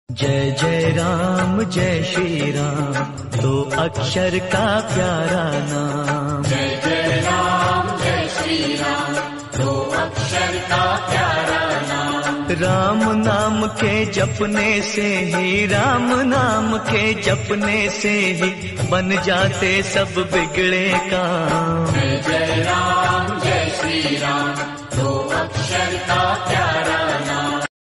जय जय राम जय श्री राम, दो अक्षर का प्यारा नाम। जय जय राम जय श्री राम, दो अक्षर का प्यारा नाम। राम नाम के जपने से ही, राम नाम के जपने से ही बन जाते सब बिगड़े काम। जय जय